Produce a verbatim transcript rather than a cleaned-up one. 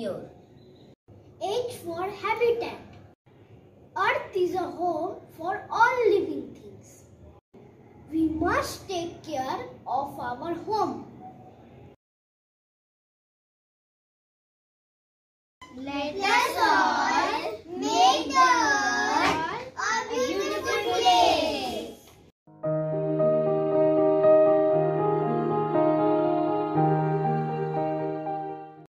secure. H for habitat. Earth is a home for all living things. We must take care of our home.